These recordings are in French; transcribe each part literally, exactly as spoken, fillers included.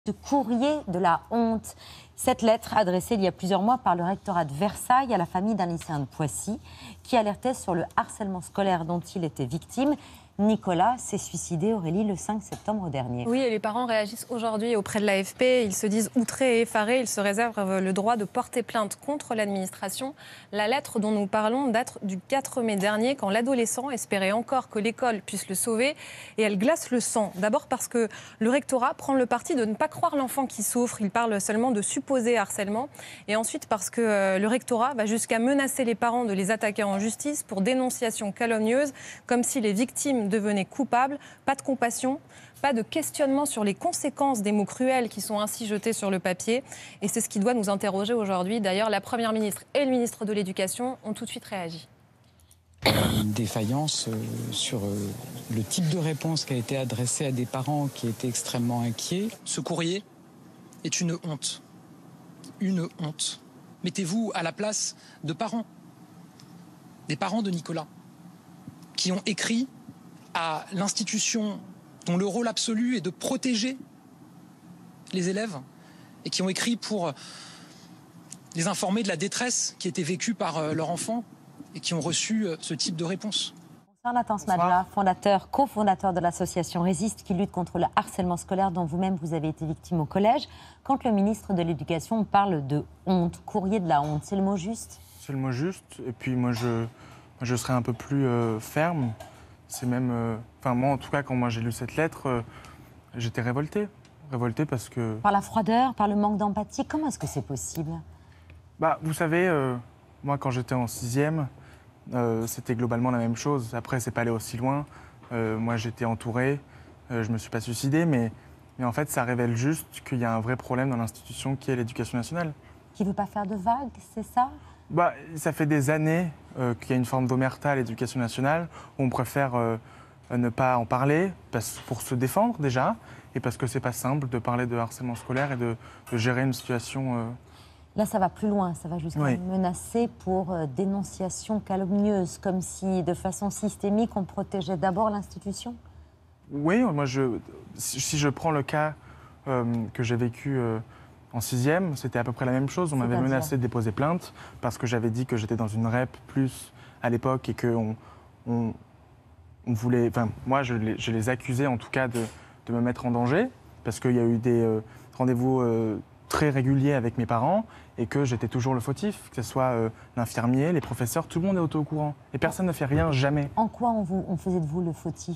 de courrier de la honte. Cette lettre adressée il y a plusieurs mois par le rectorat de Versailles à la famille d'un lycéen de Poissy qui alertait sur le harcèlement scolaire dont il était victime. Nicolas s'est suicidé, Aurélie, le cinq septembre dernier. Oui, et les parents réagissent aujourd'hui auprès de l'A F P. Ils se disent outrés et effarés. Ils se réservent le droit de porter plainte contre l'administration. La lettre dont nous parlons date du quatre mai dernier, quand l'adolescent espérait encore que l'école puisse le sauver. Et elle glace le sang. D'abord parce que le rectorat prend le parti de ne pas croire l'enfant qui souffre. Il parle seulement de supposé harcèlement. Et ensuite parce que euh, le rectorat va jusqu'à menacer les parents de les attaquer en justice pour dénonciation calomnieuse, comme si les victimes devenaient coupables. Pas de compassion, pas de questionnement sur les conséquences des mots cruels qui sont ainsi jetés sur le papier. Et c'est ce qui doit nous interroger aujourd'hui. D'ailleurs, la Première ministre et le ministre de l'Éducation ont tout de suite réagi. Une défaillance euh, sur euh, le type de réponse qui a été adressée à des parents qui étaient extrêmement inquiets. Ce courrier est une honte. Une honte. Mettez-vous à la place de parents. Des parents de Nicolas qui ont écrit à l'institution dont le rôle absolu est de protéger les élèves et qui ont écrit pour les informer de la détresse qui était vécue par leur enfant et qui ont reçu ce type de réponse. Bonsoir Nathan Smadja, fondateur, cofondateur de l'association Résiste qui lutte contre le harcèlement scolaire dont vous-même vous avez été victime au collège. Quand le ministre de l'Éducation parle de honte, courrier de la honte, c'est le mot juste? C'est le mot juste et puis moi je, je serais un peu plus euh, ferme. C'est même, euh, enfin moi en tout cas quand moi j'ai lu cette lettre, euh, j'étais révolté, révolté parce que. Par la froideur, par le manque d'empathie, comment est-ce que c'est possible? Bah vous savez, euh, moi quand j'étais en sixième, euh, c'était globalement la même chose. Après c'est pas allé aussi loin. Euh, moi j'étais entouré, euh, je me suis pas suicidé, mais mais en fait ça révèle juste qu'il y a un vrai problème dans l'institution qui est l'éducation nationale. Qui veut pas faire de vagues, c'est ça? Bah, ça fait des années euh, qu'il y a une forme d'omerta à l'éducation nationale, où on préfère euh, ne pas en parler parce, pour se défendre déjà, et parce que c'est pas simple de parler de harcèlement scolaire et de, de gérer une situation... Euh... Là, ça va plus loin, ça va jusqu'à oui. menacer pour euh, dénonciation calomnieuse, comme si de façon systémique on protégeait d'abord l'institution. Oui, moi, je, si je prends le cas euh, que j'ai vécu... Euh, En sixième, c'était à peu près la même chose. On m'avait menacé de déposer plainte parce que j'avais dit que j'étais dans une R E P plus à l'époque et qu'on on, on voulait... Enfin, moi, je les, je les accusais en tout cas de, de me mettre en danger parce qu'il y a eu des euh, rendez-vous euh, très réguliers avec mes parents et que j'étais toujours le fautif, que ce soit euh, l'infirmier, les professeurs, tout le monde est auto au courant. Et personne ne fait rien, jamais. En quoi on, vous, on faisait de vous le fautif?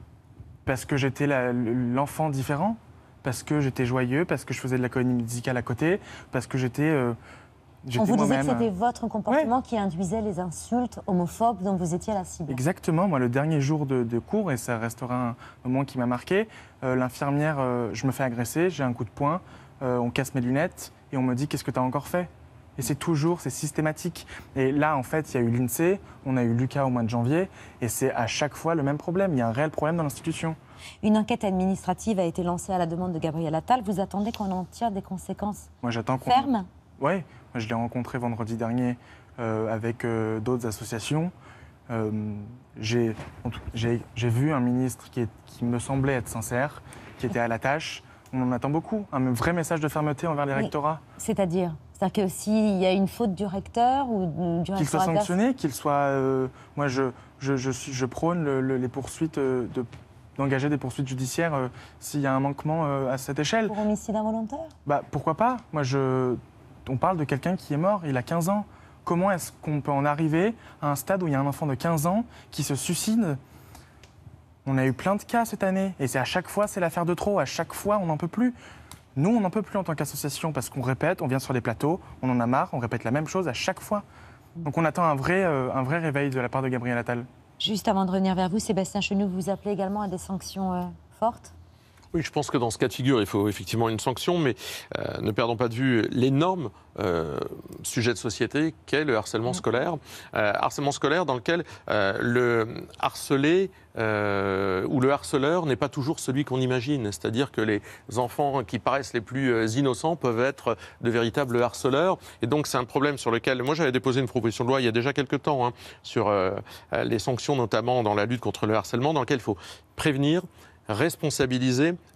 Parce que j'étais la, l'enfant différent. Parce que j'étais joyeux, parce que je faisais de la comédie musicale à côté, parce que j'étais euh, On vous disait que c'était euh... votre comportement ouais. qui induisait les insultes homophobes dont vous étiez la cible. Exactement. Moi, le dernier jour de, de cours, et ça restera un moment qui m'a marqué, euh, l'infirmière, euh, je me fais agresser, j'ai un coup de poing, euh, on casse mes lunettes et on me dit « Qu'est-ce que tu as encore fait ?» Et c'est toujours, c'est systématique. Et là, en fait, il y a eu l'INSEE, on a eu Lucas au mois de janvier, et c'est à chaque fois le même problème. Il y a un réel problème dans l'institution. Une enquête administrative a été lancée à la demande de Gabriel Attal. Vous attendez qu'on en tire des conséquences Moi, j'attends qu'on... fermes? Oui, moi, je l'ai rencontré vendredi dernier euh, avec euh, d'autres associations. Euh, j'ai, j'ai, j'ai vu un ministre qui, est, qui me semblait être sincère, qui était à la tâche. On en attend beaucoup, un vrai message de fermeté envers les rectorats. C'est-à-dire C'est-à-dire que s'il y a une faute du recteur ou du rectorat... Qu'il soit sanctionné, qu'il soit... Euh, moi, je, je, je, je prône le, le, les poursuites, euh, de, d'engager des poursuites judiciaires euh, s'il y a un manquement euh, à cette échelle. Pour homicide involontaire? Bah, pourquoi pas? Moi, je... On parle de quelqu'un qui est mort, il a quinze ans. Comment est-ce qu'on peut en arriver à un stade où il y a un enfant de quinze ans qui se suicide? On a eu plein de cas cette année, et c'est à chaque fois, c'est l'affaire de trop. À chaque fois, on n'en peut plus. Nous, on n'en peut plus en tant qu'association parce qu'on répète, on vient sur les plateaux, on en a marre, on répète la même chose à chaque fois. Donc on attend un vrai, euh, un vrai réveil de la part de Gabriel Attal. Juste avant de revenir vers vous, Sébastien Chenu, vous appelez également à des sanctions euh, fortes? Oui, je pense que dans ce cas de figure, il faut effectivement une sanction, mais euh, ne perdons pas de vue l'énorme euh, sujet de société qu'est le harcèlement scolaire. Euh, harcèlement scolaire dans lequel euh, le harcelé euh, ou le harceleur n'est pas toujours celui qu'on imagine. C'est-à-dire que les enfants qui paraissent les plus innocents peuvent être de véritables harceleurs. Et donc c'est un problème sur lequel, moi j'avais déposé une proposition de loi il y a déjà quelques temps, hein, sur euh, les sanctions notamment dans la lutte contre le harcèlement, dans lequel il faut prévenir, responsabiliser,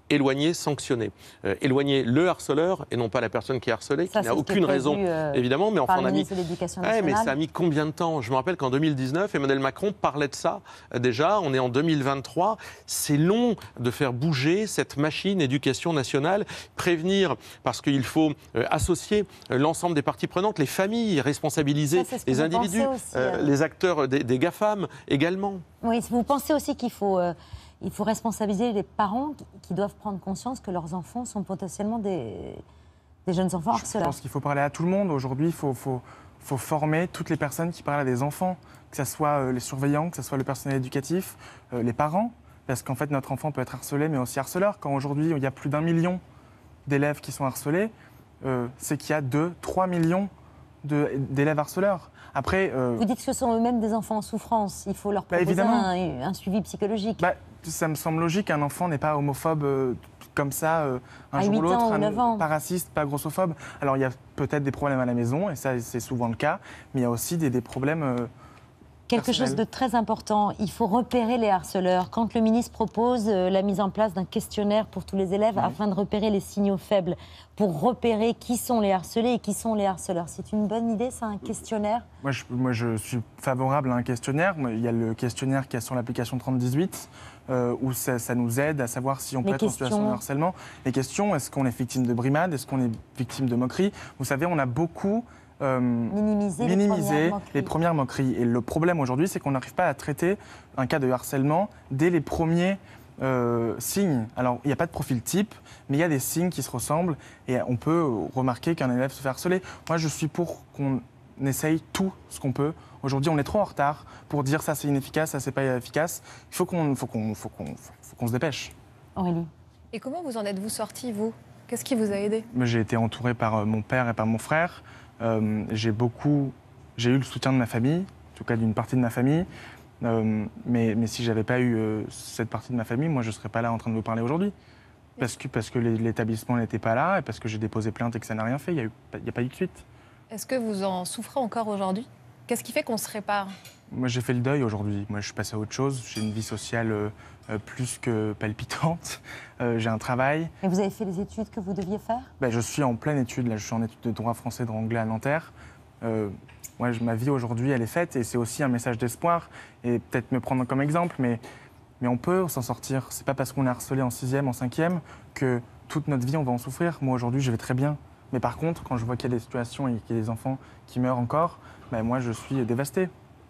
éloigner, sanctionner. Euh, éloigner le harceleur et non pas la personne qui est harcelée, Ça, qui c'est n'a ce qui est aucune prévu, raison, euh, évidemment, mais enfin par on le a mis... ministre de l'Éducation Ouais, nationale. mais ça a mis combien de temps? Je me rappelle qu'en deux mille dix-neuf, Emmanuel Macron parlait de ça euh, déjà, on est en deux mille vingt-trois, c'est long de faire bouger cette machine éducation nationale, prévenir, parce qu'il faut euh, associer euh, l'ensemble des parties prenantes, les familles, responsabiliser Ça, c'est ce que les vous individus, pensez aussi, euh, euh. les acteurs des, des GAFAM également. Oui, vous pensez aussi qu'il faut, euh, il faut responsabiliser les parents qui, qui doivent prendre conscience que leurs enfants sont potentiellement des, des jeunes enfants Je harceleurs. pense qu'il faut parler à tout le monde. Aujourd'hui, il faut, faut, faut former toutes les personnes qui parlent à des enfants, que ce soit euh, les surveillants, que ce soit le personnel éducatif, euh, les parents. Parce qu'en fait, notre enfant peut être harcelé, mais aussi harceleur. Quand aujourd'hui, il y a plus d'un million d'élèves qui sont harcelés, euh, c'est qu'il y a deux, trois millions de- d'élèves harceleurs. Après, euh, Vous dites que ce sont eux-mêmes des enfants en souffrance. Il faut leur Bah, proposer évidemment. un, un suivi psychologique. bah, ça me semble logique qu'un enfant n'est pas homophobe euh, comme ça, euh, un À jour huit ou l'autre, ans ou un- neuf ans. pas raciste, pas grossophobe. Alors, il y a peut-être des problèmes à la maison, et ça, c'est souvent le cas, mais il y a aussi des, des problèmes... euh, Quelque chose personnel. de très important, il faut repérer les harceleurs. Quand le ministre propose euh, la mise en place d'un questionnaire pour tous les élèves afin de repérer les signaux faibles, pour repérer qui sont les harcelés et qui sont les harceleurs, c'est une bonne idée, ça, un questionnaire? Moi je, moi, je suis favorable à un questionnaire. Moi, il y a le questionnaire qui est sur l'application trente dix-huit, euh, où ça, ça nous aide à savoir si on peut Les être en situation questions. de harcèlement. Les questions, est-ce qu'on est victime de brimade? Est-ce qu'on est victime de moquerie? Vous savez, on a beaucoup... euh, Minimiser, les minimiser premières moqueries. les premières moqueries. Et le problème aujourd'hui, c'est qu'on n'arrive pas à traiter un cas de harcèlement dès les premiers euh, signes. Alors, il n'y a pas de profil type, mais il y a des signes qui se ressemblent et on peut remarquer qu'un élève se fait harceler. Moi, je suis pour qu'on essaye tout ce qu'on peut. Aujourd'hui, on est trop en retard pour dire ça c'est inefficace, ça c'est pas efficace. Il faut qu'on faut qu'on, faut qu'on, faut qu'on se dépêche. Aurélie. Et comment vous en êtes-vous sorti, vous? Qu'est-ce qui vous a aidé? Moi, j'ai été entouré par euh, mon père et par mon frère. Euh, j'ai beaucoup, j'ai eu le soutien de ma famille, en tout cas d'une partie de ma famille. Euh, mais, mais si j'avais pas eu euh, cette partie de ma famille, moi je serais pas là en train de vous parler aujourd'hui. Parce que, parce que les- l'établissement n'était pas là et parce que j'ai déposé plainte et que ça n'a rien fait. Il n'y a, a pas eu de suite. Est-ce que vous en souffrez encore aujourd'hui? Qu'est-ce qui fait qu'on se répare? Moi j'ai fait le deuil aujourd'hui. Moi je suis passé à autre chose. J'ai une vie sociale euh, euh, plus que palpitante. Euh, j'ai un travail. Et vous avez fait les études que vous deviez faire? Ben, je suis en pleine étude, là, je suis en études de droit français, droit anglais à Nanterre. Euh, moi, je- ma vie aujourd'hui, elle est faite et c'est aussi un message d'espoir. Et peut-être me prendre comme exemple, mais, mais on peut s'en sortir. C'est pas parce qu'on est harcelé en sixième, en cinquième, que toute notre vie, on va en souffrir. Moi, aujourd'hui, je vais très bien. Mais par contre, quand je vois qu'il y a des situations et qu'il y a des enfants qui meurent encore, ben, moi, je suis dévasté.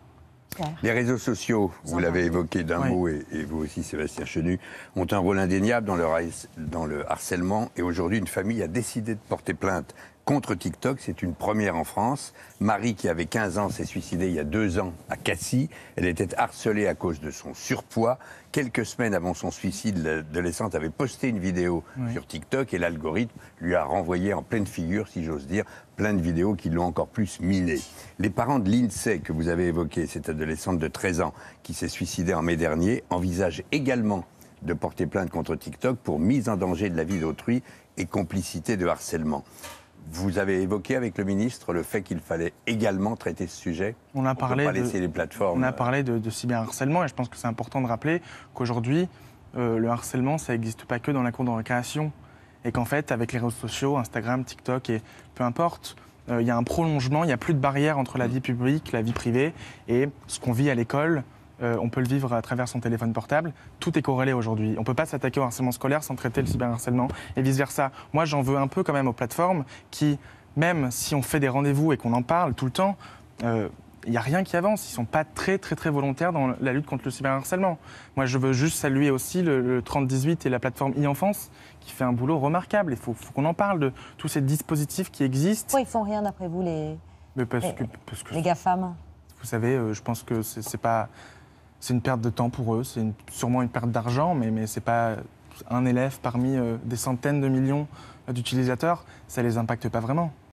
Les réseaux sociaux, vous l'avez évoqué d'un Oui. mot, et, et vous aussi, Sébastien Chenu, ont un rôle indéniable dans le, raïs- dans le harcèlement. Et aujourd'hui, une famille a décidé de porter plainte contre TikTok. C'est une première en France. Marie, qui avait quinze ans, s'est suicidée il y a deux ans à Cassis. Elle était harcelée à cause de son surpoids. Quelques semaines avant son suicide, l'adolescente avait posté une vidéo Oui. sur TikTok et l'algorithme lui a renvoyé en pleine figure, si j'ose dire, plein de vidéos qui l'ont encore plus minée. Les parents de Lindsay, que vous avez évoqué, cette adolescente de treize ans qui s'est suicidée en mai dernier, envisagent également de porter plainte contre TikTok pour mise en danger de la vie d'autrui et complicité de harcèlement. Vous avez évoqué avec le ministre le fait qu'il fallait également traiter ce sujet. On a peut parlé pas de- laisser les plateformes. On a parlé de, de cyberharcèlement et je pense que c'est important de rappeler qu'aujourd'hui, euh, le harcèlement, ça n'existe pas que dans la cour de récréation. Et qu'en fait, avec les réseaux sociaux, Instagram, TikTok, et peu importe, euh, il y a un prolongement, il n'y a plus de barrière entre la vie publique, la vie privée, et ce qu'on vit à l'école, euh, on peut le vivre à travers son téléphone portable. Tout est corrélé aujourd'hui. On ne peut pas s'attaquer au harcèlement scolaire sans traiter le cyberharcèlement, et vice-versa. Moi, j'en veux un peu quand même aux plateformes qui, même si on fait des rendez-vous et qu'on en parle tout le temps, euh, il n'y a rien qui avance. Ils ne sont pas très, très, très volontaires dans la lutte contre le cyberharcèlement. Moi, je veux juste saluer aussi le, le trente dix-huit et la plateforme e-enfance qui fait un boulot remarquable. Il faut, faut qu'on en parle de tous ces dispositifs qui existent. Pourquoi ils font rien d'après vous, les, Mais parce les, que, parce que les GAFAM? vous savez, euh, je pense que c'est c'est pas, c'est une perte de temps pour eux. C'est une- sûrement une perte d'argent, mais, mais c'est pas un élève parmi euh, des centaines de millions d'utilisateurs. Ça les impacte pas vraiment.